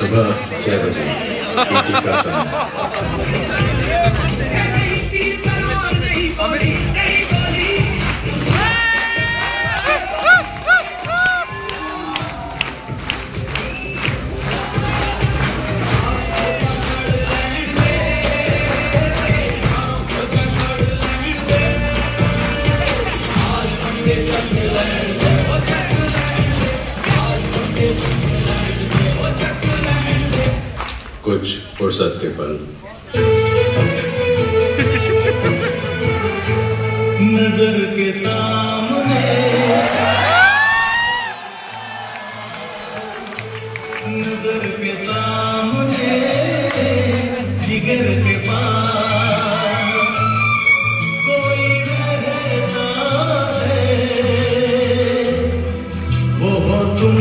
सुबह 6 बजे पीटी का समय। कुछ फुर्सत के पल। नजर के सामने, नजर के सामने, जिगर के पास कोई रहता है, वो हो तुम।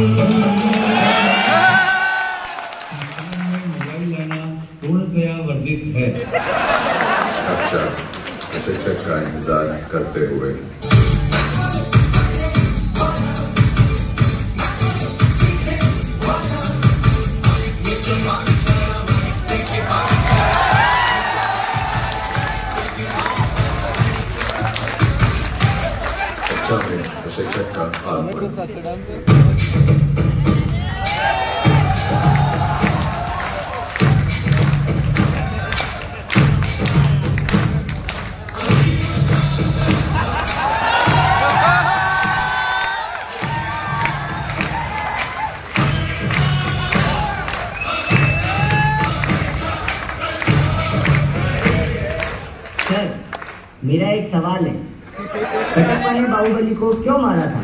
है अच्छा, शिक्षक का इंतजार करते हुए अच्छा है शिक्षक का आगमन। मेरा एक सवाल है, कटप्पा ने बाहुबली को क्यों मारा था?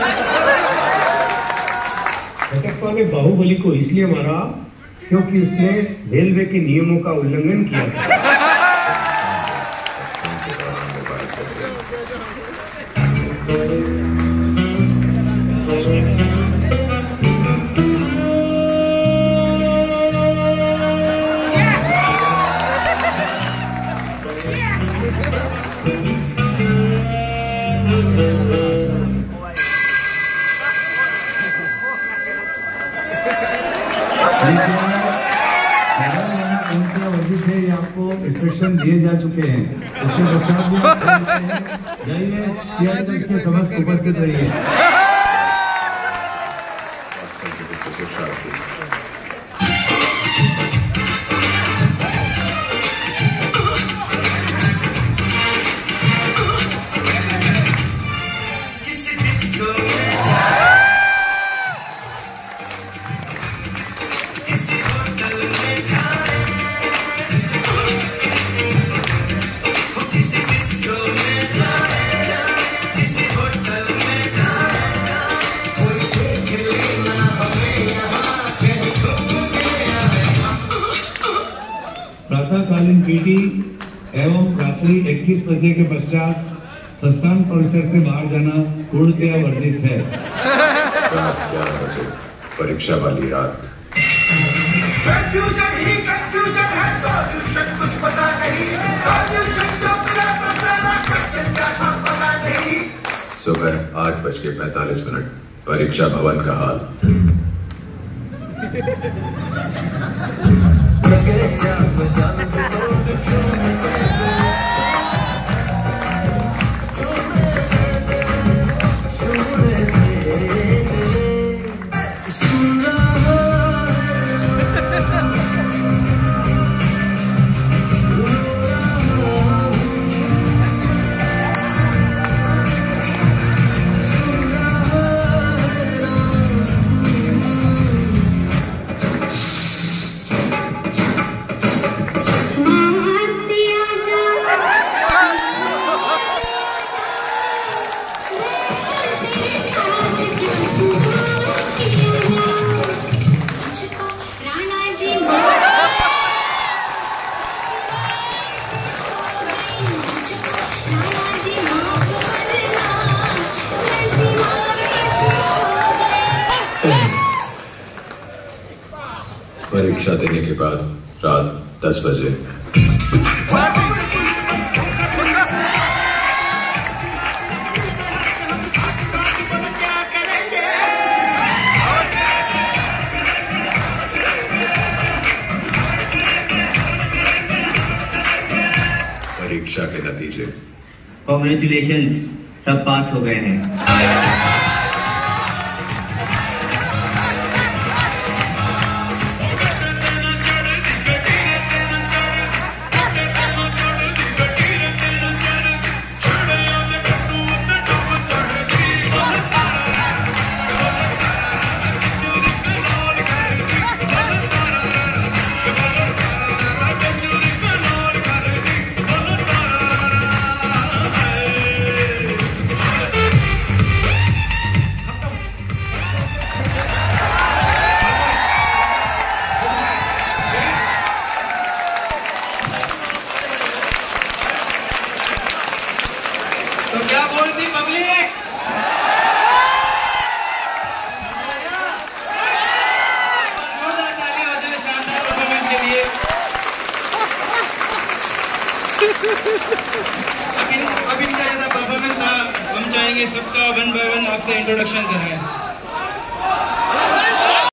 कटप्पा ने बाहुबली को इसलिए मारा क्योंकि उसने रेलवे के नियमों का उल्लंघन किया था। आपको इंस्ट्रक्शन दिए जा चुके हैं, उसके पश्चात भी जाइए इसके समस्त उपस्थित रहिए। प्रातःकालीन पीटी एवं रात्रि 21 बजे के पश्चात संस्थान परिसर से बाहर जाना पूर्णतया वर्जित है। रात 11 बजे परीक्षा वाली रात। कंफ्यूजन ही कंफ्यूजन है, सॉल्यूशन कुछ पता नहीं, सॉल्यूशन जो मिला तो सारा क्वेश्चन का था पता नहीं। सुबह 8:45 परीक्षा भवन का हाल। परीक्षा देने के बाद रात 10 बजे परीक्षा के नतीजे। कॉन्ग्रेचुलेशन, सब पास हो गए हैं। तो क्या बोलती पब्लिक? जोरदार तालियां हो जाए शानदार परफॉर्मेंस के लिए। अब इनका जैसा परफॉर्मेंस था, हम चाहेंगे सबका वन बाय वन आपसे इंट्रोडक्शन कराएं।